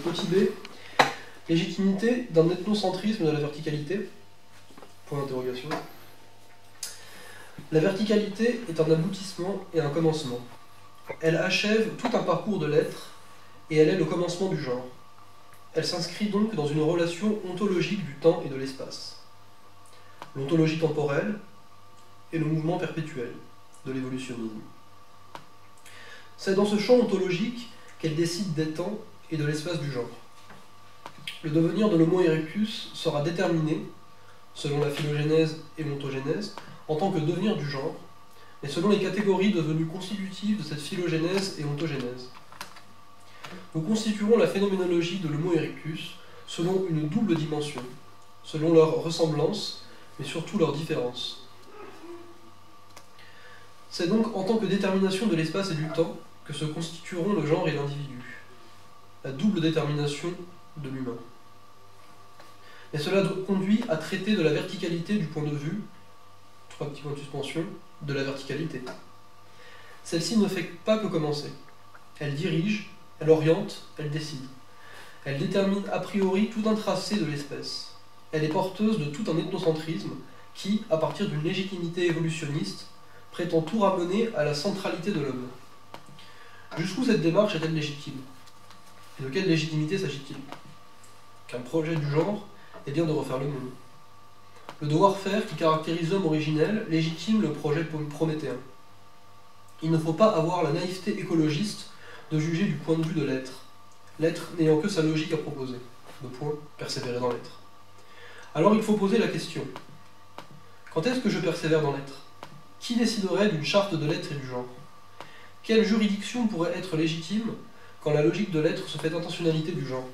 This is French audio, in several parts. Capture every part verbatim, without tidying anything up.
Petit b. Légitimité d'un ethnocentrisme de la verticalité. Point d'interrogation. La verticalité est un aboutissement et un commencement. Elle achève tout un parcours de l'être, et elle est le commencement du genre. Elle s'inscrit donc dans une relation ontologique du temps et de l'espace. L'ontologie temporelle et le mouvement perpétuel de l'évolutionnisme. C'est dans ce champ ontologique qu'elle décide des temps et de l'espace du genre. Le devenir de l'Homo erectus sera déterminé, selon la phylogénèse et l'ontogénèse, en tant que devenir du genre, mais selon les catégories devenues constitutives de cette phylogénèse et ontogénèse. Nous constituerons la phénoménologie de l'Homo erectus selon une double dimension, selon leur ressemblance, mais surtout leur différence. C'est donc en tant que détermination de l'espace et du temps que se constitueront le genre et l'individu, la double détermination de l'humain. Et cela conduit à traiter de la verticalité du point de vue, trois petits points de suspension, de la verticalité. Celle-ci ne fait pas que commencer. Elle dirige, elle oriente, elle décide. Elle détermine a priori tout un tracé de l'espèce. Elle est porteuse de tout un ethnocentrisme qui, à partir d'une légitimité évolutionniste, prétend tout ramener à la centralité de l'homme. Jusqu'où cette démarche est-elle légitime? Et de quelle légitimité s'agit-il? Qu'un projet du genre est bien de refaire le monde. Le devoir-faire qui caractérise l'homme originel légitime le projet prométhéen. Il ne faut pas avoir la naïveté écologiste de juger du point de vue de l'être, l'être n'ayant que sa logique à proposer. Le point, persévérer dans l'être. Alors il faut poser la question. Quand est-ce que je persévère dans l'être? Qui déciderait d'une charte de l'être et du genre? Quelle juridiction pourrait être légitime quand la logique de l'être se fait intentionnalité du genre?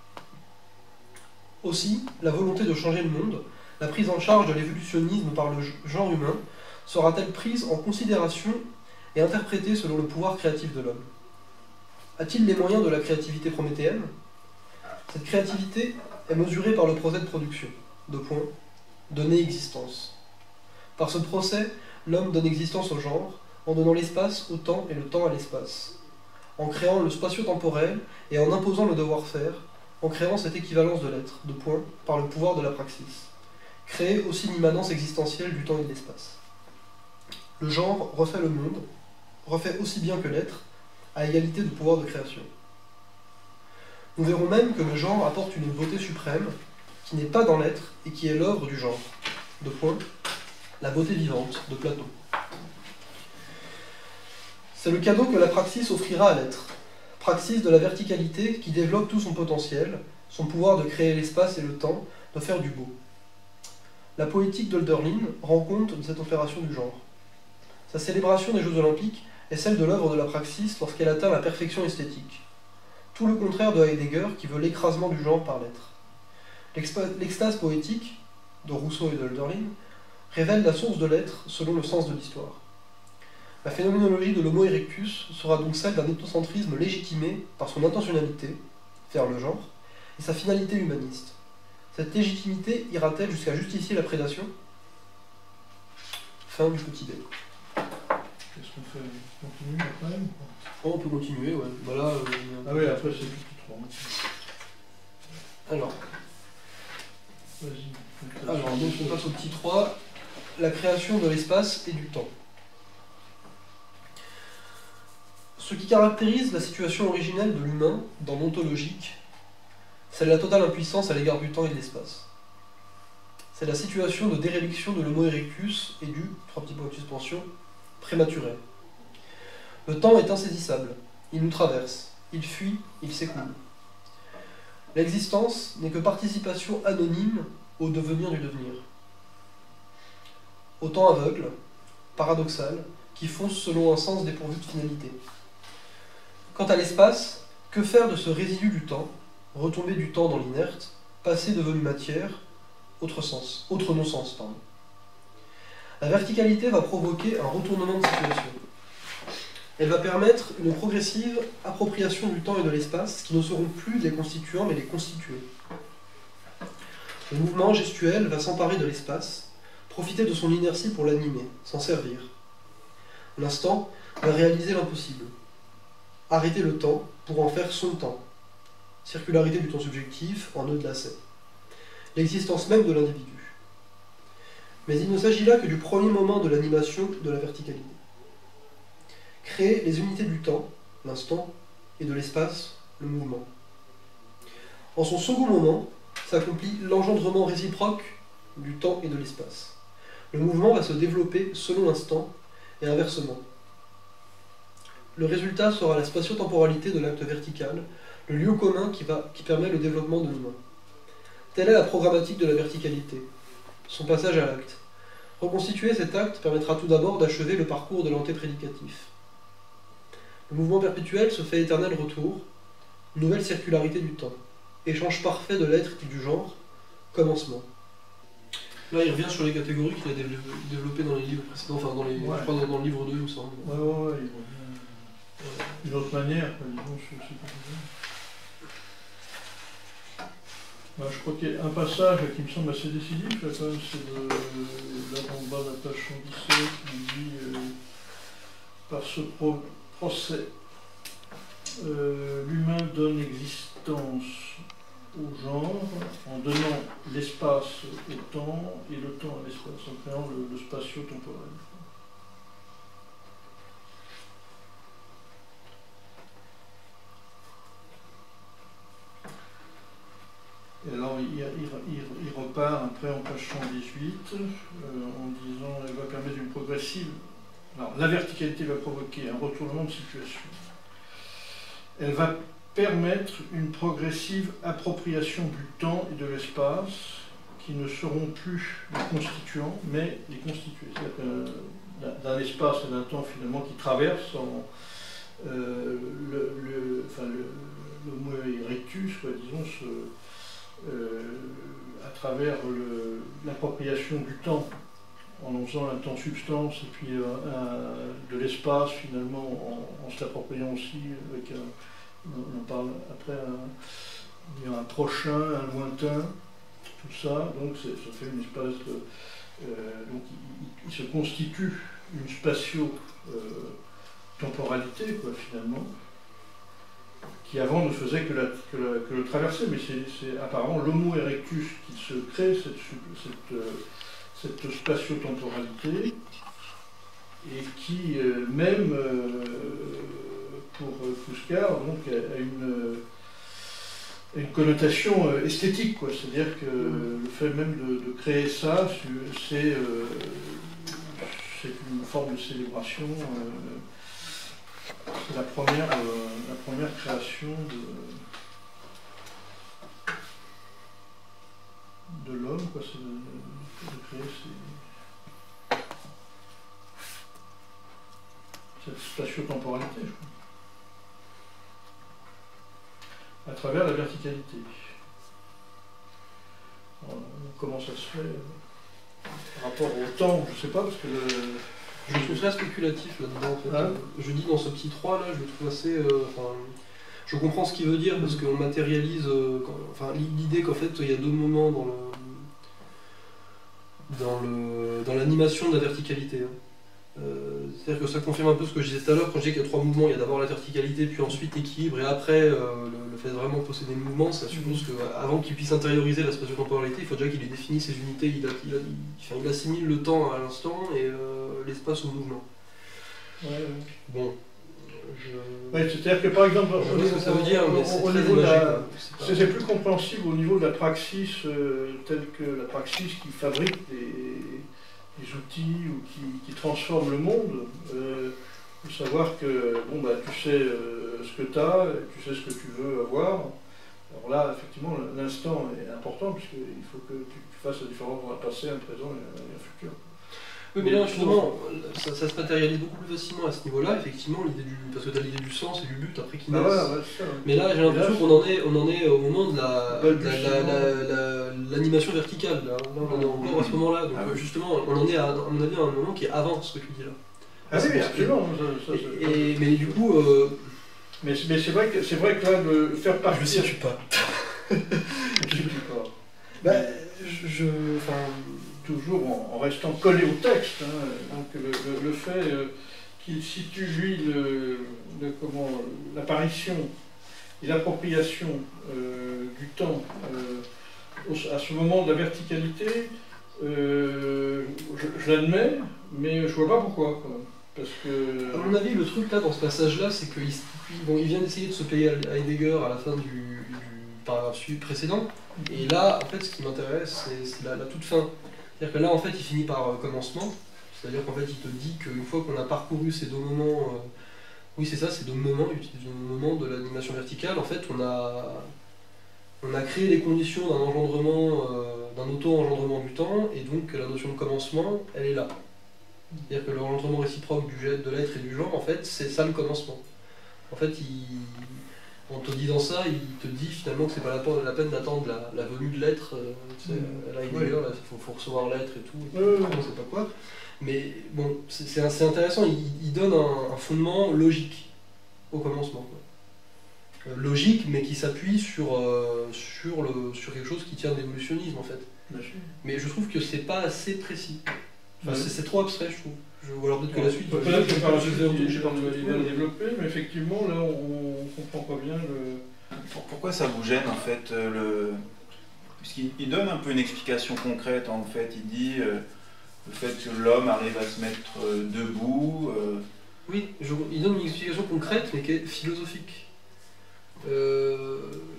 Aussi, la volonté de changer le monde, la prise en charge de l'évolutionnisme par le genre humain, sera-t-elle prise en considération et interprétée selon le pouvoir créatif de l'homme? A-t-il les moyens de la créativité prométhéenne? Cette créativité est mesurée par le procès de production. Deux points. Donner existence. Par ce procès, l'homme donne existence au genre, en donnant l'espace au temps et le temps à l'espace, en créant le spatio-temporel et en imposant le devoir-faire, en créant cette équivalence de l'être, de point, par le pouvoir de la praxis. Créer aussi l'immanence existentielle du temps et de l'espace. Le genre refait le monde, refait aussi bien que l'être, à égalité de pouvoir de création. Nous verrons même que le genre apporte une beauté suprême, qui n'est pas dans l'être et qui est l'œuvre du genre. De point, la beauté vivante de Platon. C'est le cadeau que la praxis offrira à l'être. Praxis de la verticalité qui développe tout son potentiel, son pouvoir de créer l'espace et le temps, de faire du beau. La poétique d'Hölderlin rend compte de cette opération du genre. Sa célébration des Jeux Olympiques est celle de l'œuvre de la praxis lorsqu'elle atteint la perfection esthétique. Tout le contraire de Heidegger qui veut l'écrasement du genre par l'être. L'extase poétique, de Rousseau et de Hölderlin, révèle la source de l'être selon le sens de l'histoire. La phénoménologie de l'Homo erectus sera donc celle d'un ethnocentrisme légitimé par son intentionnalité, faire le genre, et sa finalité humaniste. Cette légitimité ira-t-elle jusqu'à justifier la prédation? Fin du petit b. Qu'est-ce qu'on fait? On continue après ou pas? Oh, on peut continuer, ouais. Voilà, euh, ah oui, après c'est plus trop. Alors. Vas-y. Alors, donc on passe au petit trois, la création de l'espace et du temps. Ce qui caractérise la situation originelle de l'humain dans l'ontologique, c'est la totale impuissance à l'égard du temps et de l'espace. C'est la situation de déréliction de l'Homo erectus et du, trois petits points de suspension, prématuré. Le temps est insaisissable, il nous traverse, il fuit, il s'écoule. L'existence n'est que participation anonyme au devenir du devenir. Au temps aveugle, paradoxal, qui fonce selon un sens dépourvu de finalité. Quant à l'espace, que faire de ce résidu du temps, retombé du temps dans l'inerte, passé devenu matière, autre sens, autre non-sens, pardon. La verticalité va provoquer un retournement de situation. Elle va permettre une progressive appropriation du temps et de l'espace qui ne seront plus les constituants mais les constitués. Le mouvement gestuel va s'emparer de l'espace, profiter de son inertie pour l'animer, s'en servir. L'instant va réaliser l'impossible. Arrêter le temps pour en faire son temps. circularité du temps subjectif en nœud de lacet, l'existence même de l'individu. Mais il ne s'agit là que du premier moment de l'animation de la verticalité. Créer les unités du temps, l'instant, et de l'espace, le mouvement. En son second moment, s'accomplit l'engendrement réciproque du temps et de l'espace. Le mouvement va se développer selon l'instant et inversement. Le résultat sera la spatio-temporalité de l'acte vertical, le lieu commun qui, va, qui permet le développement de l'humain. Telle est la programmatique de la verticalité, son passage à l'acte. Reconstituer cet acte permettra tout d'abord d'achever le parcours de l'antéprédicatif. Le mouvement perpétuel se fait éternel retour, nouvelle circularité du temps, échange parfait de l'être et du genre, commencement. Là, il revient sur les catégories qu'il a développées dans les livres précédents, enfin dans les, ouais. je crois dans, dans le livre deux, il me semble. Ouais, ouais, ouais, il revient d'une autre manière, quoi, disons, je sais pas comment. Ben, je crois qu'il y a un passage qui me semble assez décisif, là, quand même, c'est de, là en bas de la page cent dix-sept, qui dit euh, par ce pro procès, euh, l'humain donne existence au genre en donnant l'espace au temps et le temps à l'espace, en créant le, le spatio-temporel. Et alors il, il, il, il repart après en page cent dix-huit euh, en disant elle va permettre une progressive. Alors la verticalité va provoquer un retournement de situation. Elle va permettre une progressive appropriation du temps et de l'espace qui ne seront plus les constituants mais les constitués. C'est-à-dire d'un espace et d'un temps finalement qui traversent en, euh, le, le, enfin, le, l'homo erectus, quoi, disons, ce, Euh, à travers l'appropriation du temps, en en faisant un temps substance et puis euh, un, de l'espace finalement en, en se l'appropriant aussi avec un, on en parle après, un, un prochain, un lointain, tout ça, donc ça fait une espèce de, euh, donc il, il se constitue une spatio-temporalité, quoi, finalement, qui avant ne faisait que, la, que, la, que le traverser, mais c'est apparemment l'homo erectus qui se crée cette, cette, cette spatio-temporalité et qui, euh, même euh, pour Fuscar, donc, a une, une connotation esthétique, c'est-à-dire que le fait même de, de créer ça, c'est euh, une forme de célébration. Euh, C'est la première, euh, la première création de, de l'homme, quoi, c'est de, de créer ces, cette spatio-temporalité, je crois, à travers la verticalité. Alors, comment ça se fait euh, par rapport au temps, je ne sais pas, parce que le, je trouve ça spéculatif là-dedans en fait. Hein, je dis dans ce petit trois là, je le trouve assez. Euh, enfin, je comprends ce qu'il veut dire parce qu'on matérialise. Euh, quand, enfin, l'idée qu'en fait il y a deux moments dans le dans le dans l'animation de la verticalité. Hein. Euh, C'est-à-dire que ça confirme un peu ce que je disais tout à l'heure quand je disais qu'il y a trois mouvements. Il y a d'abord la verticalité, puis ensuite l'équilibre, et après euh, le, le fait de vraiment posséder le mouvement, ça suppose qu'avant qu'il puisse intérioriser la spatio-temporalité, il faut déjà qu'il ait défini ses unités, il, a, il, a, il, enfin, il assimile le temps à l'instant et euh, l'espace au mouvement. Ouais, ouais. Bon. Je... Ouais, c'est-à-dire que par exemple, je sais ce que ça veut dire, mais c'est très imagé. C'est plus compréhensible au niveau de la praxis, euh, telle que la praxis qui fabrique des, des outils ou qui, qui transforme le monde. Euh, il faut savoir que bon, bah, tu sais euh, ce que tu as, tu sais ce que tu veux avoir. Alors là, effectivement, l'instant est important puisqu'il faut que tu, tu fasses la différence entre un passé, un présent et un, et un futur. Oui, mais là, justement, ça, ça se matérialise beaucoup plus facilement à ce niveau-là, effectivement, l'idée du... parce que tu as l'idée du sens et du but après qui naissent. Ah ouais, ouais, ça, ouais. Mais là, j'ai l'impression qu'on en est, on en est au moment de la, l'animation la, la, la, verticale. Là, là on en est encore à ce moment-là. Donc, ah, justement, on en est, à, à mon avis, à un moment qui est avant ce que tu dis là. Ah oui, absolument. Et, et, mais du coup. Euh... Mais, mais c'est vrai, que, vrai que là, le faire partie. Je ne situe pas. Je ne situe pas. Bah, je. Enfin. Toujours en, en restant collé au texte, hein. Donc le, le, le fait euh, qu'il situe lui le, le, comment l'apparition et l'appropriation euh, du temps euh, au, à ce moment de la verticalité, euh, je, je l'admets, mais je vois pas pourquoi. Quoi. Parce que... À mon avis, le truc là, dans ce passage-là, c'est qu'il bon, il vient d'essayer de se payer à Heidegger à la fin du, du paragraphe précédent, et là, en fait, ce qui m'intéresse, c'est la, la toute fin. C'est-à-dire que là, en fait, il finit par euh, commencement, c'est-à-dire qu'en fait, il te dit qu'une fois qu'on a parcouru ces deux moments, euh, oui, c'est ça, ces deux moments, il utilise deux moments de l'animation verticale, en fait, on a, on a créé les conditions d'un engendrement, euh, d'un auto-engendrement du temps, et donc la notion de commencement, elle est là. C'est-à-dire que le l'engendrement réciproque du jet, de l'être et du genre, en fait, c'est ça le commencement. En fait, il, en te disant ça, il te dit finalement que c'est pas la, la peine d'attendre la, la venue de l'être. Euh, tu sais, mmh. Là, Heidegger, là, il faut, faut recevoir l'être et tout, et mmh. on sait pas quoi. Mais bon, c'est assez intéressant, il, il donne un, un fondement logique au commencement. Quoi. Euh, logique, mais qui s'appuie sur, euh, sur, le, sur quelque chose qui tient de l'évolutionnisme, en fait. Mais je trouve que c'est pas assez précis. Enfin, c'est trop abstrait, je trouve. Je vois alors peut-être que la suite. Peut-être que par la suite, j'ai pas le développer, mais effectivement, là, on comprend pas bien le. Pourquoi ça vous gêne, en fait, le. Puisqu'il il donne un peu une explication concrète, en fait. Il dit euh, le fait que l'homme arrive à se mettre euh, debout. Euh... Oui, je, il donne une explication concrète, mais qui est philosophique. Euh...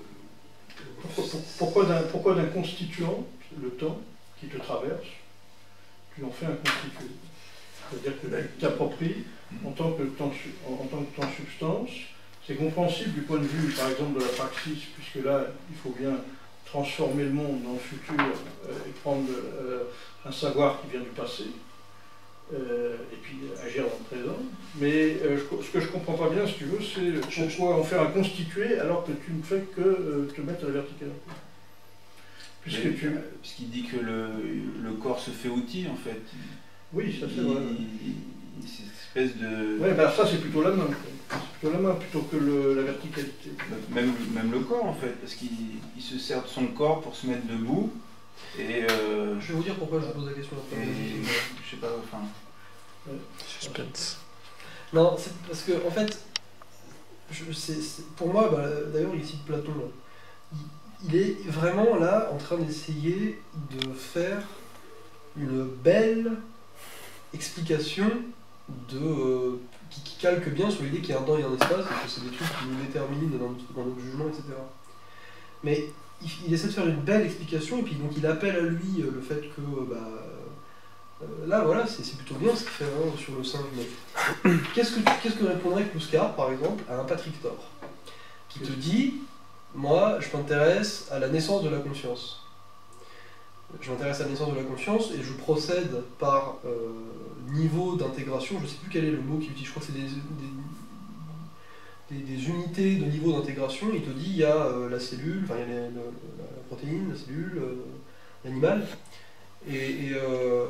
Pourquoi, pourquoi d'un constituant, le temps, qui te traverse, tu en fais un constitué. C'est-à-dire que tu t'appropries en tant que temps, en tant que temps substance. C'est compréhensible du point de vue, par exemple, de la praxis, puisque là, il faut bien transformer le monde dans le futur euh, et prendre euh, un savoir qui vient du passé, euh, et puis agir dans le présent. Mais euh, je, ce que je ne comprends pas bien, si tu veux, c'est pourquoi en faire un constitué alors que tu ne fais que euh, te mettre à la verticalité. Puisque tu... Puisqu'il dit que le, le corps se fait outil, en fait. Oui, ça c'est vrai. C'est une espèce de... Oui, ben ça c'est plutôt la main. C'est plutôt la main plutôt que le, la verticalité. Même, même le corps, en fait, parce qu'il se sert de son corps pour se mettre debout. Et euh... je vais vous dire pourquoi je vous pose la question. Et... Je sais pas, enfin... Ouais. Suspense. Non, c'est parce que, en fait, je, c'est, c'est, pour moi, bah, d'ailleurs, il cite Platon, là. Il, il est vraiment là en train d'essayer de faire une belle explication de, euh, qui, qui calque bien sur l'idée qu'il y a un temps et un espace, et que c'est des trucs qui nous déterminent dans notre, dans notre jugement, et cetera. Mais il, il essaie de faire une belle explication, et puis donc il appelle à lui euh, le fait que, euh, bah, euh, là voilà, c'est plutôt bien ce qu'il fait hein, sur le singe. Qu'est-ce que, qu'est-ce que répondrait Kluskar, par exemple, à un Patrick Thor, qui te dit, moi, je m'intéresse à la naissance de la conscience. Je m'intéresse à la naissance de la conscience et je procède par euh, niveau d'intégration, je ne sais plus quel est le mot qu'il utilise, je crois que c'est des, des, des, des unités de niveau d'intégration. Il te dit il y a euh, la cellule, enfin il y a les, le, la protéine, la cellule, euh, l'animal, et, et, euh,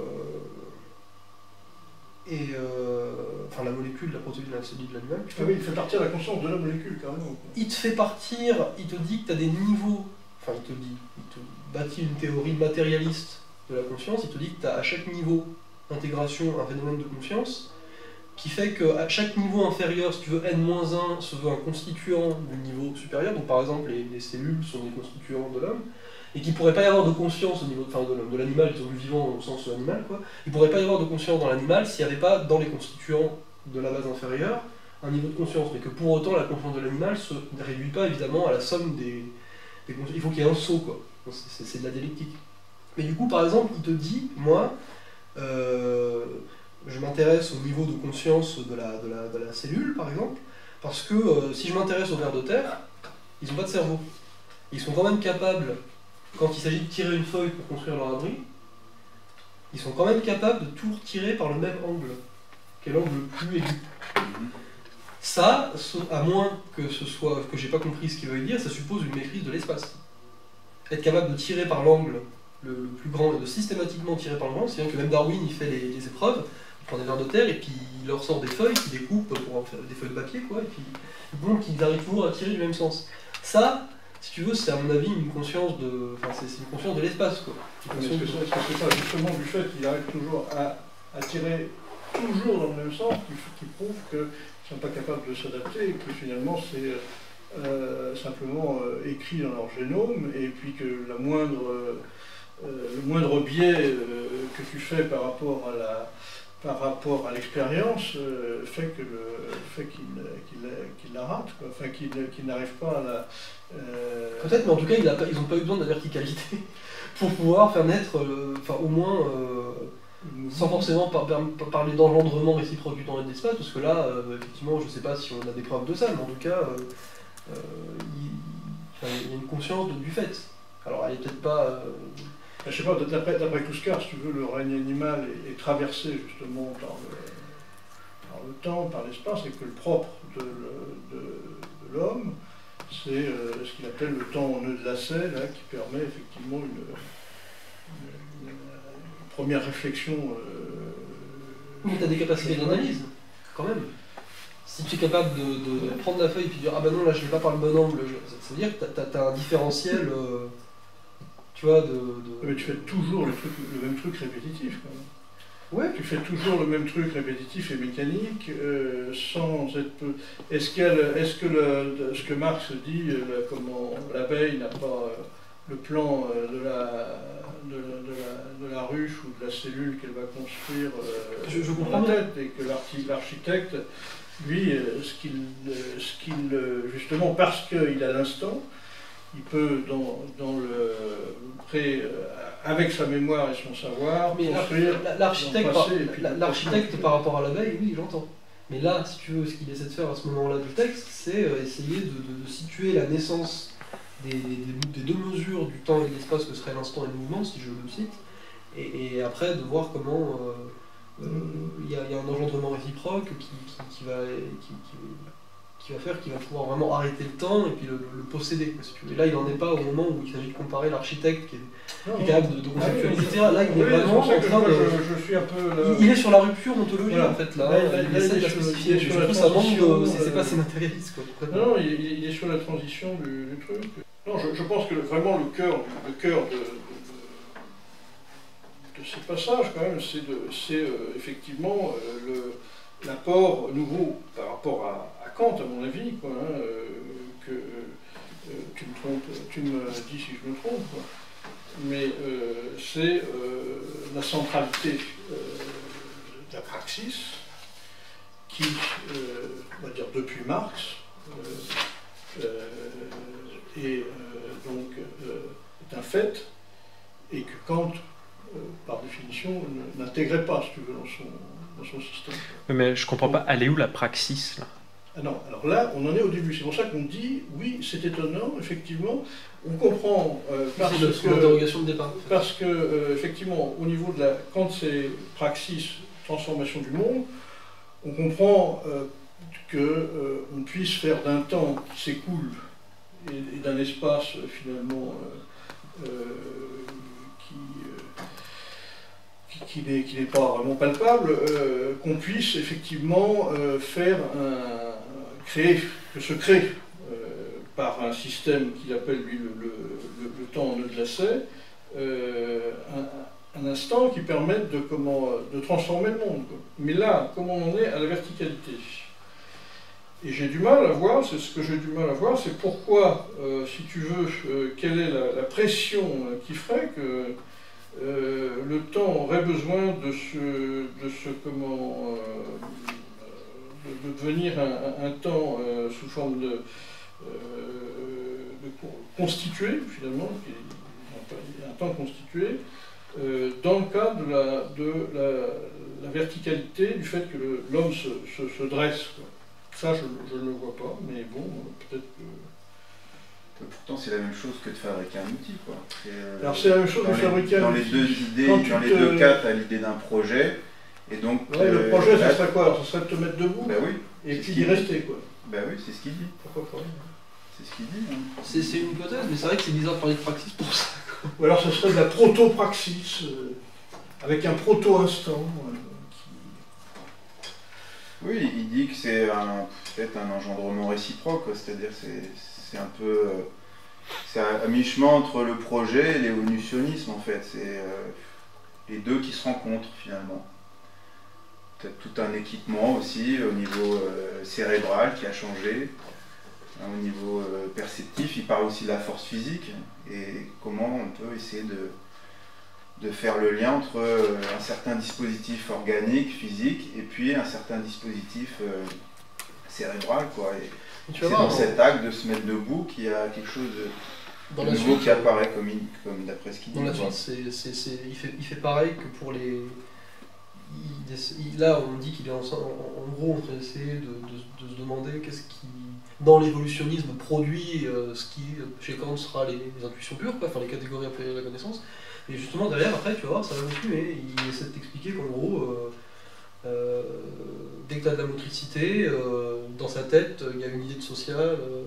et euh, enfin la molécule, la protéine, la cellule de l'animal. Ah oui, il fait partir la conscience de la molécule carrément. Il te fait partir, il te dit que tu as des niveaux, enfin il te dit, il te bâtit une théorie matérialiste de la conscience, il te dit que tu as à chaque niveau d'intégration un phénomène de conscience qui fait qu'à chaque niveau inférieur, si tu veux n moins un, se veut un constituant du niveau supérieur, donc par exemple les, les cellules sont des constituants de l'homme, et qu'il ne pourrait pas y avoir de conscience au niveau enfin, de l'homme, de l'animal, qui sont plus vivants au sens animal, quoi. Il ne pourrait pas y avoir de conscience dans l'animal s'il n'y avait pas dans les constituants de la base inférieure un niveau de conscience, mais que pour autant la conscience de l'animal ne se réduit pas évidemment à la somme des, des consciences. Il faut qu'il y ait un saut, quoi. C'est de la dialectique. Mais du coup, par exemple, il te dit, moi, euh, je m'intéresse au niveau de conscience de la, de la, de la cellule, par exemple, parce que euh, si je m'intéresse aux vers de terre, ils n'ont pas de cerveau. Ils sont quand même capables, quand il s'agit de tirer une feuille pour construire leur abri, ils sont quand même capables de tout retirer par le même angle, qui est l'angle le plus aigu. Ça, à moins que ce soit, que j'ai pas compris ce qu'il veut dire, ça suppose une maîtrise de l'espace. Être capable de tirer par l'angle le, le plus grand et de systématiquement tirer par l'angle, c'est-à-dire que même Darwin il fait les, les épreuves, il prend des vers de terre et puis il leur sort des feuilles qu'il découpe pour en faire des feuilles de papier, quoi, et puis bon, qu'ils arrivent toujours à tirer du même sens. Ça, si tu veux, c'est à mon avis une conscience de, enfin c'est une conscience de l'espace, quoi. Est-ce que c'est pas justement du fait qu'il arrive toujours à, à tirer toujours dans le même sens qui, qui prouve qu'ils ne sont pas capables de s'adapter et que finalement c'est euh, simplement euh, écrits dans leur génome, et puis que la moindre, euh, le moindre biais euh, que tu fais par rapport à la par rapport à l'expérience euh, fait que le fait qu'il qu'il qu'il la rate, quoi. Enfin qu'il qu'il n'arrive pas à la euh... peut-être, mais en tout cas il a pas, ils n'ont pas eu besoin de la verticalité pour pouvoir faire naître, euh, enfin au moins euh, sans forcément par, par, par parler d'engendrement réciproque du temps et de l'espace, parce que là euh, effectivement je sais pas si on a des preuves de ça, mais en tout cas euh, euh, il, enfin, il y a une conscience de, du fait. Alors elle est peut-être pas euh, je sais pas, d'après Kuskar, si tu veux, le règne animal est, est traversé justement par le, par le temps, par l'espace, et que le propre de, de, de l'homme, c'est euh, ce qu'il appelle le temps en nœud de lacet, là, qui permet effectivement une, une, une première réflexion. Euh, Mais tu as des capacités d'analyse, quand même. Si tu es capable de, de, de prendre la feuille et puis de dire ah ben non, là je ne vais pas par le bon angle, je... ça veut dire que tu as un différentiel. Euh... Tu vois, de, de... Mais tu fais toujours le, truc, le même truc répétitif, quand même. Ouais. Tu fais toujours le même truc répétitif et mécanique, euh, sans être... Est-ce qu est que le, ce que Marx dit, le, comment l'abeille n'a pas euh, le plan euh, de, la, de, de, la, de la ruche ou de la cellule qu'elle va construire euh, je, je dans comprends la tête, et que l'architecte, lui, euh, ce qu'il, ce qu'il, justement, parce qu'il a l'instant, il peut, dans, dans le pré, avec sa mémoire et son savoir, mais construire. L'architecte par, l'architecte par rapport à l'abeille, oui, j'entends. Mais là, si tu veux, ce qu'il essaie de faire à ce moment-là du texte, c'est essayer de, de, de situer la naissance des, des, des deux mesures du temps et de l'espace que serait l'instant et le mouvement, si je le cite, et, et après de voir comment il euh, euh, y, y a un engendrement réciproque qui, qui, qui va... Qui, qui, qui va faire qu'il va pouvoir vraiment arrêter le temps et puis le, le, le posséder. Si tu veux. Et là, il n'en est pas au moment où il s'agit de comparer l'architecte qui, qui est capable de, de conceptualiser, et cetera. Là, il est oui, vraiment en train de... Je, je suis un peu là... il, il est sur la rupture ontologique, voilà. En fait, là. là, là il essaie de la spécifier. Je trouve ça manque de... C'est pas assez matérialiste, quoi. Non, non, il, il est sur la transition du, du truc. Non, je, je pense que vraiment le cœur le cœur de, de, de, de ces passages, quand même, c'est euh, effectivement euh, l'apport nouveau par rapport à Kant, à mon avis, quoi, hein, euh, que euh, tu me trompes, tu me dis si je me trompe, quoi. Mais euh, c'est euh, la centralité euh, de la praxis qui, euh, on va dire depuis Marx, euh, euh, est euh, donc euh, est un fait, et que Kant, euh, par définition, n'intégrait pas, si tu veux, dans son, dans son système. Mais je comprends pas, elle est où la praxis là? Ah non, alors là, on en est au début. C'est pour ça qu'on dit, oui, c'est étonnant, effectivement. On comprend euh, parce que... que... l'interrogation de départ. En fait. Parce que, euh, effectivement, au niveau de la... Quand c'est praxis, transformation du monde, on comprend euh, qu'on euh, puisse faire d'un temps qui s'écoule et, et d'un espace, finalement, euh, euh, qui... Euh, qui n'est qui n'est pas vraiment palpable, euh, qu'on puisse effectivement euh, faire un, créer, que se crée euh, par un système qu'il appelle lui le, le, le, le temps en nœud de lacet, euh, un, un instant qui permette de, comment, de transformer le monde. Mais là, comment on en est à la verticalité? Et j'ai du mal à voir, c'est ce que j'ai du mal à voir, c'est pourquoi, euh, si tu veux, euh, quelle est la, la pression qui ferait que Euh, le temps aurait besoin de ce, de ce comment, euh, de, de devenir un, un temps euh, sous forme de, euh, de constitué, finalement, un temps constitué, euh, dans le cadre de la, de la, la verticalité, du fait que l'homme se, se, se dresse, quoi. Ça, je, je ne le vois pas, mais bon, peut-être que... Pourtant, c'est la même chose que de fabriquer un outil, quoi. Euh, Alors, c'est la même chose de fabriquer un outil. Dans les deux idées, dans te... les deux cas, tu as l'idée d'un projet, et donc... Ouais, euh, le projet, ça serait quoi? Alors, ça serait de te mettre debout, bah oui, et puis d'y rester, quoi. Bah oui, c'est ce qu'il dit. Pourquoi pas? C'est ce qu'il dit. Hein. C'est une hypothèse, mais c'est vrai que c'est bizarre de parler de praxis pour ça, quoi. Ou alors, ce serait de la proto-praxis, euh, avec un proto-instant. Euh, qui... Oui, il dit que c'est peut-être un engendrement réciproque, c'est-à-dire c'est... C'est un peu, c'est à mi-chemin entre le projet et l'évolutionnisme en fait, c'est euh, les deux qui se rencontrent finalement. Peut-être tout un équipement aussi au niveau euh, cérébral qui a changé, au niveau euh, perceptif, il parle aussi de la force physique et comment on peut essayer de, de faire le lien entre euh, un certain dispositif organique, physique, et puis un certain dispositif euh, cérébral, quoi. Et Tu c'est vas voir, dans hein, cet acte de se mettre debout qu'il y a quelque chose de, dans de la nouveau suite, qui apparaît, comme, il- comme d'après ce qu'il dit. Dans la quoi. suite, c'est, c'est, c'est- il, fait, il fait pareil que pour les. il- il- là, on dit qu'il est en, en- en gros en train d'essayer de, de- de se demander qu'est-ce qui, dans l'évolutionnisme, produit euh, ce qui, chez Kant, sera les, les intuitions pures, quoi, enfin les catégories après la connaissance. Et justement, derrière, après, tu vas voir, ça va continuer. Il essaie de t'expliquer qu'en gros, euh, euh, dès que tu as de la motricité, euh, dans sa tête, il y a une idée de social. euh,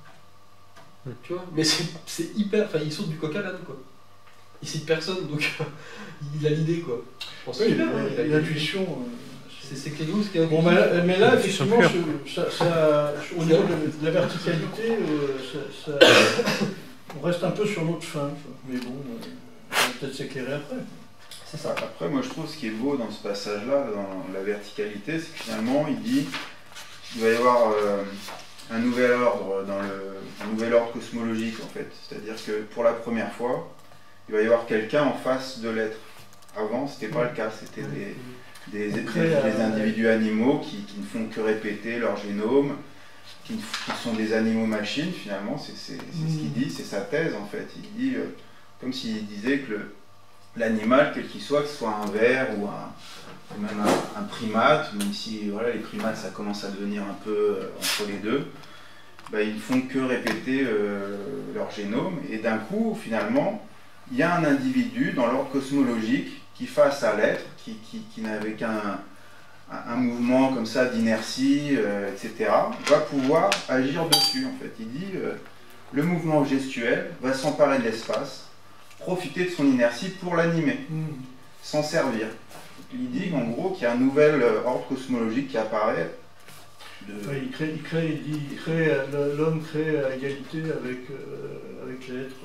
Hmm. Tu vois, mais c'est c'est hyper. Enfin, il saute du coq à l'âne, quoi. Il cite personne, donc il a l'idée, quoi. Je pense que Oui, c'est super, hein, il a- l'intuition. euh, C'est c'est Clégo, ce qui est Bon, mais, là- mais là, Intuition effectivement, pure. ce- ça, ça- au niveau de, de la verticalité, euh, ça- ça- on reste un peu sur notre fin. quoi. Mais bon, euh, on va peut-être s'éclairer après. C'est ça. Après, moi je trouve ce qui est beau dans ce passage-là, dans la verticalité, c'est que finalement il dit qu'il va y avoir euh, un nouvel ordre dans le un nouvel ordre cosmologique en fait. C'est-à-dire que pour la première fois, il va y avoir quelqu'un en face de l'être. Avant, c'était pas le cas, c'était des, des, des- Après, des euh, individus animaux qui, qui ne font que répéter leur génome, qui, ne f- qui sont des animaux machines finalement, c'est c'est- c'est ce qu'il dit, c'est sa thèse en fait. Il dit, euh, comme s'il disait que le- l'animal, quel qu'il soit, que ce soit un ver ou un, ou même un, un primate, même si voilà, les primates ça commence à devenir un peu euh, entre les deux, bah, ils ne font que répéter euh, leur génome et d'un coup finalement il y a un individu dans l'ordre cosmologique qui face à l'être, qui, qui, qui n'avait qu'un un, un mouvement comme ça d'inertie, euh, et cetera, va pouvoir agir dessus en fait. Il dit euh, le mouvement gestuel va s'emparer de l'espace, profiter de son inertie pour l'animer, s'en servir. Il dit en gros qu'il y a un nouvel euh, ordre cosmologique qui apparaît. De... Ouais, il crée, il crée, il dit, il crée, euh, l'homme crée à égalité avec, euh, avec l'être.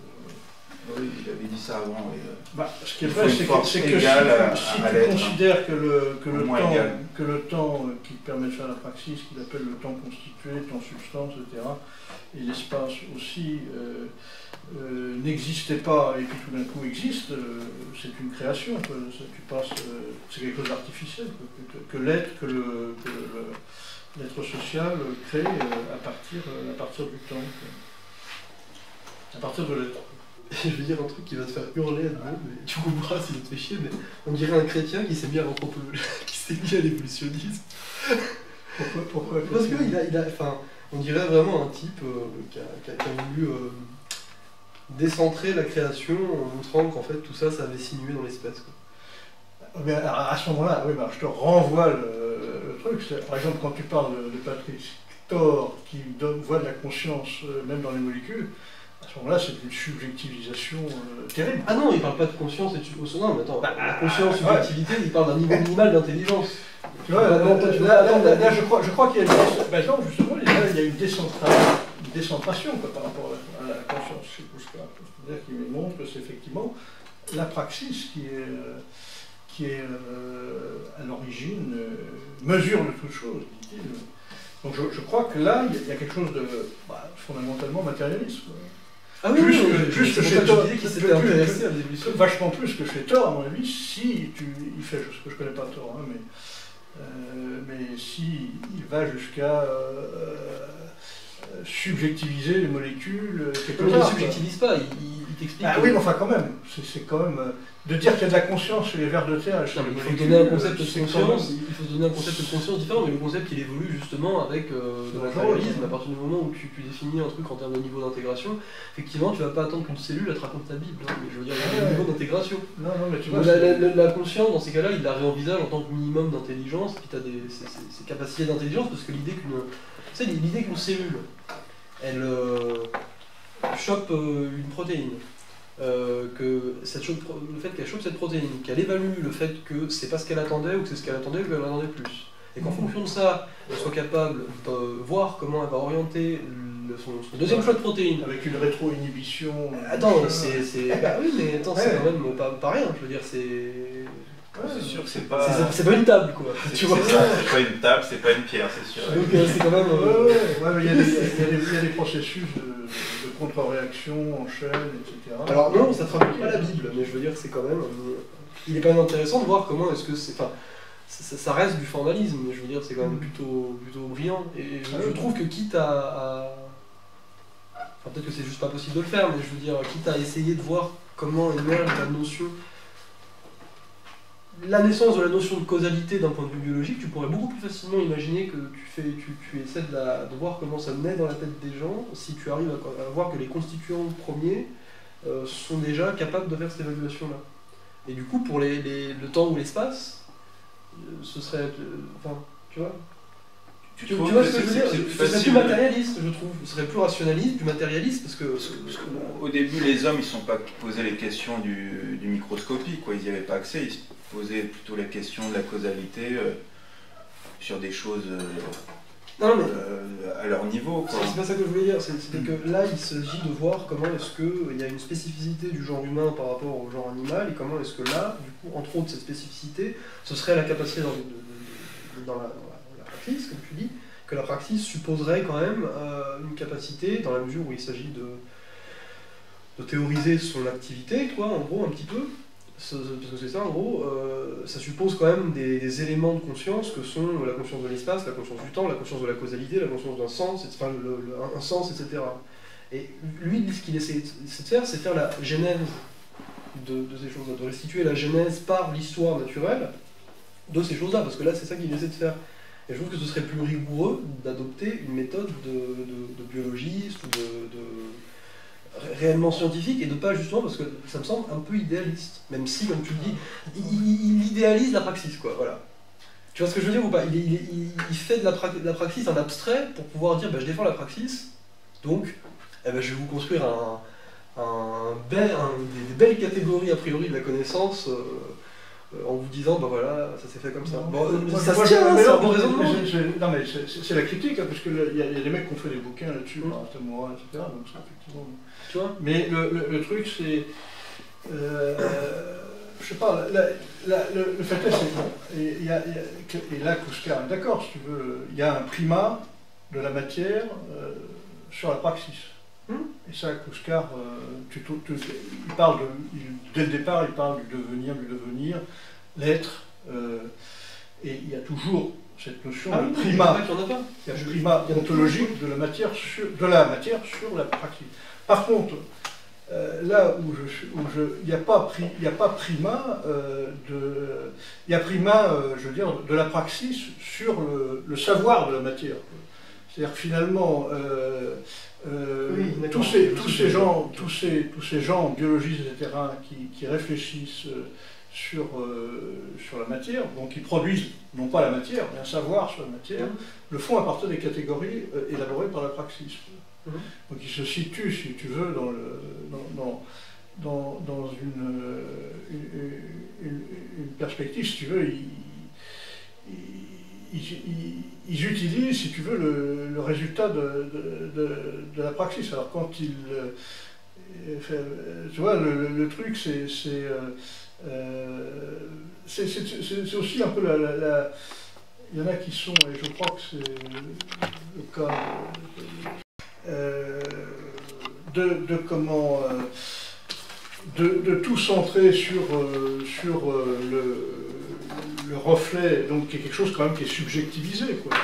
Oui, il avait dit ça avant. Oui. Bah, ce qui est Il vrai, faut une c'est que, force c'est que si, égale à- tu- si à tu l'être, considères que le, que, Au le moins temps, égal. que le temps euh, qui permet de faire la praxis, qu'il appelle le temps constitué, temps substance, et cetera, et l'espace aussi, euh, euh, n'existait pas et puis tout d'un coup existe, euh, c'est une création. quoi. Ça, tu passes, euh, c'est quelque chose d'artificiel, quoi, que, que l'être, que le, que le- l'être social crée euh, à partir, euh, à partir du temps, quoi. À partir de l'être. Je vais dire un truc qui va te faire hurler à nouveau, mais tu comprendras si ça te fait chier, mais on dirait un chrétien qui s'est mis à l'anthropologie, qui s'est mis à l'évolutionnisme. Pourquoi, pourquoi Parce que il a, il a, enfin, on dirait vraiment un type euh, qui, a, qui a- qui a voulu euh, décentrer la création en montrant qu'en fait tout ça, ça avait sinué dans l'espèce. quoi. Mais à, à ce moment-là, oui, bah, je te renvoie le, le truc. C'est- Par exemple, quand tu parles de, de Patrick Thor qui donne, voit de la conscience euh, même dans les molécules, à ce moment-là, c'est une subjectivisation euh, terrible. Ah non, il parle pas de conscience et de sub- non, mais attends, Bah, la conscience, ouais. subjectivité, il parle d'un niveau minimal d'intelligence. Tu vois, là, Bah, non, toi, tu là, vois, là, non, là, mais- là, je crois, je crois qu'il y a une, déce- bah, non, justement, là, il y a une, décentra... une décentration quoi, par rapport à la, à la conscience chez Pushkar. C'est-à-dire qu'il montre que c'est effectivement la praxis qui est, euh, qui est euh, à l'origine, euh, mesure de toute chose, dit-il. Donc je, je crois que là, il y, a- il y a quelque chose de bah, fondamentalement matérialiste. quoi. Ah oui, Plus oui, que- oui, plus c'est que pour chez ça je toi, disais qu'il plus- s'était plus- intéressé à l'évolution. Vachement plus que chez Thor, à mon avis, si tu, il fait, ce que je connais pas Thor, hein, mais, euh, mais si il va jusqu'à euh, euh, subjectiviser les molécules, euh, quelque Il ne part. subjectivise pas, il, il- il t'explique. Ah que- oui, mais enfin quand même, c'est c'est quand même euh, de dire qu'il y a de la conscience chez les vers de terre et chez Non, mais les il faut molécules, donner un concept de euh, c'est quand conscience, même- il faut donner un concept de conscience différent, mais le concept il évolue justement avec euh, C'est le dangereux, matérialisme. ça. À partir du moment où tu, tu définis un truc en termes de niveau d'intégration, effectivement tu vas pas attendre qu'une cellule elle te raconte ta Bible, hein, mais je veux dire, il y a Ouais. des niveaux d'intégration. Non, non, mais tu vois, Donc, La, c'est- la- la- la conscience dans ces cas-là, il la réenvisage en tant que minimum d'intelligence, puis tu as des, ces, ces- ces capacités d'intelligence, parce que l'idée qu'une tu sais, l'idée qu'une cellule, elle euh, chope euh, une protéine, euh, que cette chope- le fait qu'elle chope cette protéine, qu'elle évalue le fait que c'est pas ce qu'elle attendait ou que c'est ce qu'elle attendait ou qu'elle attendait plus, et qu'en fonction de ça, elle soit capable de voir comment elle va orienter le- son, son deuxième choix de protéine. avec une rétro-inhibition. Attends, machin. c'est. c'est- Bah oui, mais attends, c'est Ouais. quand même pas, pas rien, je veux dire, c'est. Ouais, c'est sûr que c'est C'est pas. c'est pas une table, quoi. C'est Tu vois. c'est ça, c'est pas une table, c'est pas une pierre, c'est sûr. Donc euh, c'est quand même. Ouais, euh, ouais, ouais, mais il y, a des- il y a des- il y a des processus de, de contre-réaction en chaîne, et cetera. Alors non, ça traduit pas la Bible, mais je veux dire que c'est quand même. euh, Il est quand même intéressant de voir comment est-ce que c'est. Enfin, ça, ça reste du formalisme, mais je veux dire c'est quand même plutôt, plutôt brillant. Et je, je trouve que quitte à. à- Enfin, peut-être que c'est juste pas possible de le faire, mais je veux dire, quitte à essayer de voir comment émerge la notion. La naissance de la notion de causalité d'un point de vue biologique, tu pourrais beaucoup plus facilement imaginer que tu, fais, tu, tu essaies de, la- de voir comment ça naît dans la tête des gens si tu arrives à, à voir que les constituants premiers euh, sont déjà capables de faire cette évaluation-là. Et du coup, pour les, les- le temps ou l'espace, euh, ce serait. euh, enfin, tu vois Tu, Tu, tu trouves vois que ce que je veux c'est- dire c'est plus Ce serait facile plus de- matérialiste, je trouve. Ce serait plus rationaliste, plus matérialiste, parce que. Parce que- parce que, bon, au début, les hommes, ils ne sont pas posés les questions du, du microscopie, quoi. Ils n'y avaient pas accès. Ils se posaient plutôt la question de la causalité euh, sur des choses euh, Non, mais. euh, à leur niveau, quoi. C'est c'est pas ça que je voulais dire, c'est c'est que là il s'agit de voir comment est-ce qu'il y a une spécificité du genre humain par rapport au genre animal et comment est-ce que là, du coup, entre autres, cette spécificité, ce serait la capacité dans, de- de- de- dans la, dans la- dans la praxis, comme tu dis, que la praxis supposerait quand même euh, une capacité dans la mesure où il s'agit de, de théoriser son activité, quoi, en gros, un petit peu. Ce- Parce que c'est ça, en gros, euh, ça suppose quand même des, des éléments de conscience que sont la conscience de l'espace, la conscience du temps, la conscience de la causalité, la conscience d'un sens, et- enfin, le- le- un, un sens, et cetera. Et lui, ce qu'il essaie de essaie de faire, c'est faire la genèse de, de ces choses-là, de restituer la genèse par l'histoire naturelle de ces choses-là, parce que là, c'est ça qu'il essaie de faire. Et je trouve que ce serait plus rigoureux d'adopter une méthode de, de, de biologiste ou de, de ré- réellement scientifique et de pas justement parce que ça me semble un peu idéaliste, même si, comme tu le dis, il, il- il idéalise la praxis, quoi, voilà. Tu vois ce que je veux dire ou pas il, il- il- il fait de la, pra- de la praxis un abstrait pour pouvoir dire bah, je défends la praxis, donc eh ben, je vais vous construire un, un bel, un- des, des belles catégories a priori de la connaissance. euh, euh, en vous disant, bah voilà, ça s'est fait comme ça. Bon, euh, Moi, ça moi, se tient, je- hein, mais c'est non, un bon mais raisonnement. c'est- c'est- Non, mais c'est- c'est c'est la critique, hein, parce qu'il y, a- y a des mecs qui ont fait des bouquins là-dessus, Mm. par Tamura, et cetera. Donc, c'est effectivement. Tu vois Mais le, le- le truc, c'est. Euh, je sais pas, la- la- le, le fait est, c'est bon. Et, il y a- il y a- que- et là, Kouskar est d'accord, si tu veux. Il y a un primat de la matière euh, sur la praxis. Hmm. Et ça, Kouskar, euh, tu, tu- tu- il parle de, il- dès le départ, il parle du devenir, du devenir, l'être. euh, et il y a toujours cette notion Ah de oui, primat. il y en a pas. Il y a le primat ontologique de la matière sur, de la matière sur la praxis. Par contre, euh, là où je suis, où je, il n'y a pas pri- il n'y a pas primat euh, de, il y a primat, euh, je veux dire, de la praxis sur le, le savoir de la matière. C'est-à-dire que finalement, euh, euh, Oui, d'accord. tous ces, Je tous sais ces que- gens, tous ces, tous ces gens, biologistes, et cetera, qui, qui réfléchissent euh, sur, euh, sur la matière, donc qui produisent non pas la matière, mais un savoir sur la matière, le font à partir des catégories euh, élaborées par la praxis. Mhm. Donc ils se situent, si tu veux, dans, le, dans, dans, dans, dans une, euh, une, une- une perspective, si tu veux, ils, ils, ils- ils utilisent, si tu veux, le, le résultat de, de, de, de la praxis. Alors quand ils... euh, fait- tu vois, le, le truc, c'est... c'est euh, euh, c'est c'est- c'est- c'est aussi un peu la, la- la- il y en a qui sont, et je crois que c'est le cas euh, de, de comment euh, de, de tout centrer sur, euh, sur euh, le, le reflet, donc qui est quelque chose quand même qui est subjectivisé, quoi.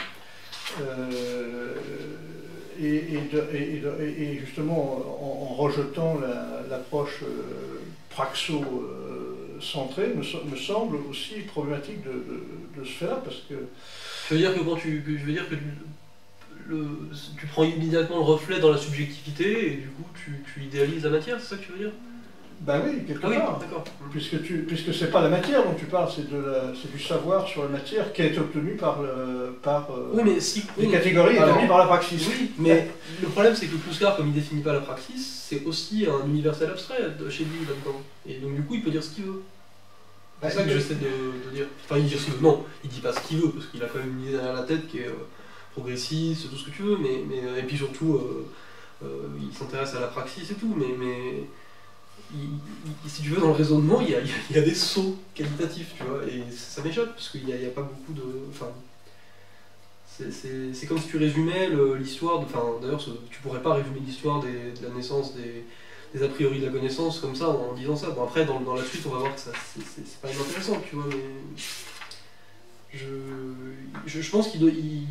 Euh, et, et, de- et- et de- et justement en, en rejetant la- l'approche euh, praxo-centrée me, so- me semble aussi problématique de, de- de ce fait-là, parce que Je veux dire que quand tu, que je veux dire que tu, le, tu prends immédiatement le reflet dans la subjectivité et du coup tu, tu idéalises la matière, c'est ça que tu veux dire? ben oui, quelque Ah oui, part. d'accord. Puisque, tu, puisque c'est pas la matière dont tu parles, c'est de la- c'est du savoir sur la matière qui a été obtenu par, le, par euh, Oui, mais si. des oui, catégories alors, établies par la praxis. Oui, mais le problème c'est que Kouskar, comme il définit pas la praxis, c'est aussi un universel abstrait de- chez lui là-dedans. Et donc du coup il peut dire ce qu'il veut. C'est Ben, ça que il- j'essaie de, de dire. Enfin, il dit ce qu'il veut. Non, il dit pas ce qu'il veut, parce qu'il a quand même une idée derrière la tête qui est euh, progressiste, tout ce que tu veux, mais, mais, et puis surtout, euh, euh, il s'intéresse à la praxis et tout, mais, mais il- il- si tu veux, dans le raisonnement, il y a, il y a- il y a des sauts qualitatifs, tu vois, et ça m'échappe, parce qu'il n'y a, il y a pas beaucoup de... Enfin, c'est- c'est c'est comme si tu résumais le- l'histoire, de- enfin, d'ailleurs, ce- tu pourrais pas résumer l'histoire des- de la naissance des, des a priori de la connaissance comme ça, en disant ça. Bon, après, dans, dans la suite, on va voir que ça, c'est c'est- c'est pas inintéressant, tu vois, mais... Je, je, je pense qu'il doit... Il,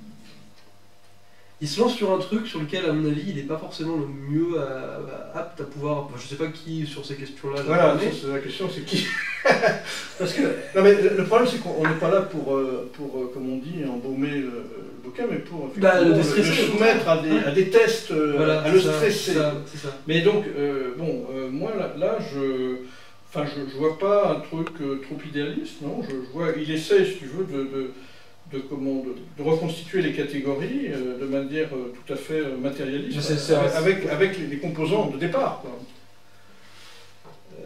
il se lance sur un truc sur lequel, à mon avis, il n'est pas forcément le mieux à- à- apte à pouvoir... Enfin, je sais pas qui, sur ces questions-là... Voilà, mais- ça, c'est la question, c'est qui Parce que non, mais le le problème, c'est qu'on n'est pas là pour, euh, pour euh, comme on dit, embaumer le, le bouquin, mais pour Bah, le effectivement, déstresser, le soumettre à des, à des tests, euh, Voilà, à le c'est ça, stresser. c'est ça, c'est ça. Mais donc, euh, bon, euh, moi, là, là, je... Enfin, je, je vois pas un truc euh, trop idéaliste, non. Je, je vois, il essaie, si tu veux, de, de, de, comment, de, de reconstituer les catégories euh, de manière euh, tout à fait euh, matérialiste, Mais c'est- c'est- avec, avec, avec les, les composants de départ, quoi. Euh,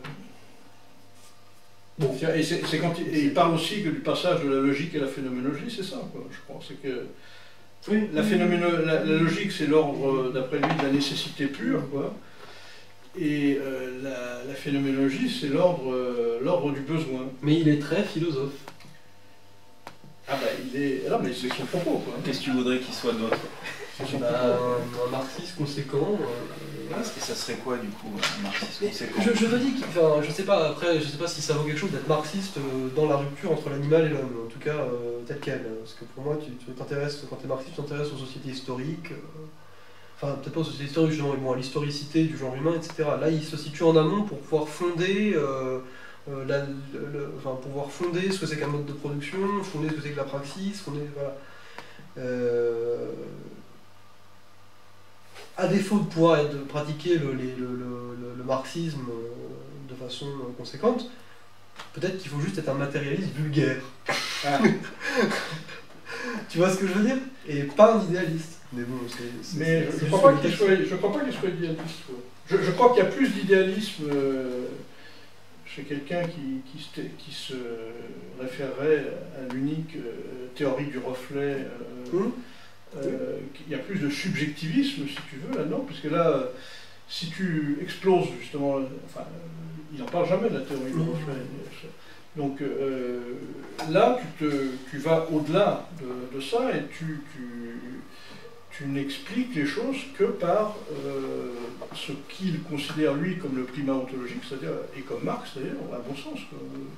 Bon. Tiens, Et, c'est, c'est quand il, et il parle aussi que du passage de la logique et la phénoménologie, c'est ça, quoi, je crois. C'est que Oui. la, phénoméno- la, la logique, c'est l'ordre, d'après lui, de la nécessité pure, quoi. Et euh, la, la phénoménologie, c'est l'ordre, euh, l'ordre du besoin. Mais il est très philosophe. Ah bah il est. Non mais c'est son propos, quoi. Qu'est-ce que tu voudrais qu'il soit d'autre? C'est son Bah, propos. un, un marxiste conséquent. euh, voilà. Et ça serait quoi du coup, un marxiste conséquent? Je, je te dis, qu'il- enfin, je sais pas, après, je sais pas si ça vaut quelque chose d'être marxiste euh, dans la rupture entre l'animal et l'homme, en tout cas, euh, tel quel. Parce que pour moi, tu tu t'intéresses, quand tu es marxiste, tu t'intéresses aux sociétés historiques, euh, enfin, peut-être pas aux sociétés historiques, justement, mais bon, à l'historicité du genre humain, et cetera. Là, il se situe en amont pour pouvoir fonder, euh, euh, la- le- le- enfin, pouvoir fonder ce que c'est qu'un mode de production, fonder ce que c'est que la praxis, fonder, voilà. Euh, à défaut de pouvoir être- de pratiquer le, les- le- le- le- le marxisme euh, de façon euh, conséquente, peut-être qu'il faut juste être un matérialiste vulgaire. Ah. Tu vois ce que je veux dire? Et pas un idéaliste. Mais bon, c'est. c'est- Mais c'est- je c'est ne juste crois, le pas qu'il texte. soit, je crois pas qu'il soit idéaliste, quoi. Je, je crois qu'il y a plus d'idéalisme euh, chez quelqu'un qui, qui, se, qui se référerait à l'unique euh, théorie du reflet. euh, Hum. Euh, il y a plus de subjectivisme, si tu veux, là-dedans, parce que là, euh, si tu exploses justement, euh, enfin, euh, il n'en parle jamais de la théorie du Non. reflet. Donc euh, là, tu, te, tu vas au-delà de, de ça et tu, tu, tu n'expliques les choses que par euh, ce qu'il considère lui comme le primat ontologique, c'est-à-dire, et comme Marx d'ailleurs, à bon sens. Quoi.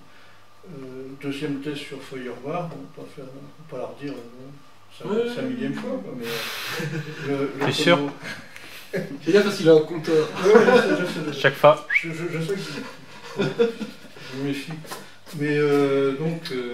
Euh, deuxième thèse sur Feuerbach, on peut pas, faire, on peut pas la redire. Euh, C'est Ouais. la millième fois, quoi, mais... euh, le- le T'es sûr comment- C'est bien parce qu'il a un compteur. Ouais, ouais, je sais, je sais, je sais. Chaque fois. Je, je, je sais que je me méfie. Mais euh, donc, euh,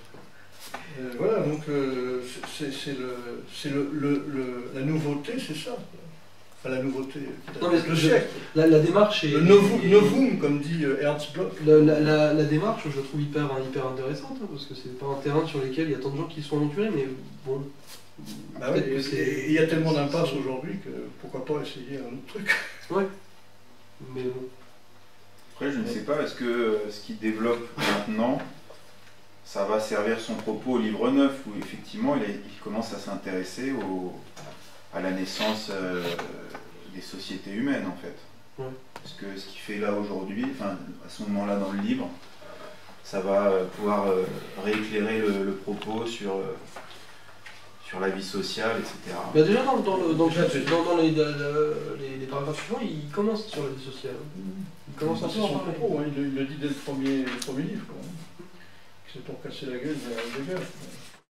euh, voilà, donc euh, c'est c'est le, c'est le, le, le- la nouveauté, c'est ça. Enfin, la nouveauté, Non, mais le je- siècle. La, la démarche est. Le novum, est- novum, comme dit euh, Ernst Bloch. La, la- la- la démarche, je la trouve hyper, hyper intéressante, hein, parce que c'est pas un terrain sur lequel il y a tant de gens qui sont aventurés, mais bon. Bah ouais, peut-être que et- c'est- et il y a tellement d'impasses aujourd'hui que pourquoi pas essayer un autre truc. Ouais. Mais bon. Après, je ne sais pas, est-ce que euh, ce qu'il développe maintenant, ça va servir son propos au livre neuf, où effectivement il, a- il commence à s'intéresser au- à la naissance euh, des sociétés humaines, en fait. Ouais. Parce que ce qu'il fait là aujourd'hui, enfin, à ce moment-là dans le livre, ça va euh, pouvoir euh, rééclairer le, le propos sur, euh, sur la vie sociale, et cetera. Bah déjà, dans, dans, le, dans, le- Déjà, c'est- dans, dans les, le- les, les paragraphes suivants, il commence sur la vie sociale. Il commence un C'est peu à son en parler. propos, hein, il, le- il le dit dès le premier, le premier livre. quoi. C'est pour casser la gueule des gars.